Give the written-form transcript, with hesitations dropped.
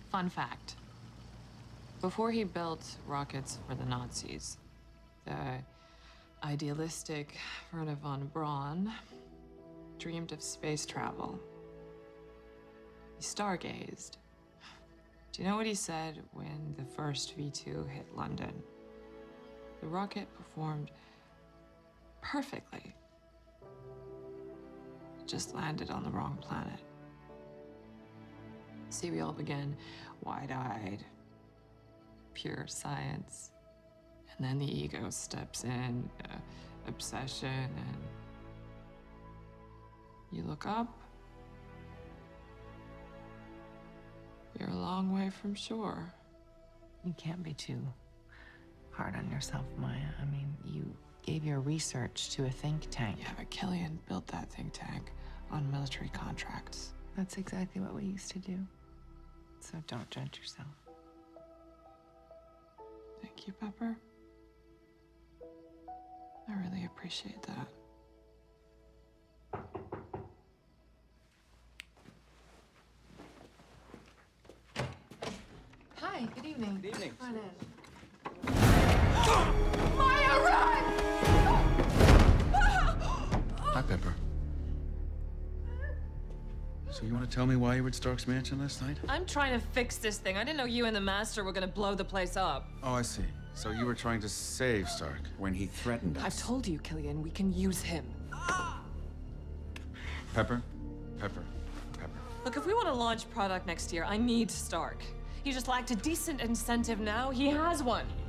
Fun fact. Before he built rockets for the Nazis, the idealistic Wernher von Braun dreamed of space travel. He stargazed. Do you know what he said when the first V2 hit London? The rocket performed perfectly. It just landed on the wrong planet. See, we all began wide-eyed, pure science. And then the ego steps in, obsession, and you look up, you're a long way from shore. You can't be too hard on yourself, Maya. I mean, you gave your research to a think tank. Yeah, but Killian built that think tank on military contracts. That's exactly what we used to do. So don't judge yourself. Thank you, Pepper. I really appreciate that. Hi, good evening. Good evening. Come on in. Maya, run! Hi, Pepper. So you want to tell me why you were at Stark's mansion last night? I'm trying to fix this thing. I didn't know you and the Master were gonna blow the place up. Oh, I see. So you were trying to save Stark when he threatened us. I've told you, Killian, we can use him. Pepper? Pepper. Pepper. Look, if we want to launch product next year, I need Stark. He just lacked a decent incentive. Now he has one.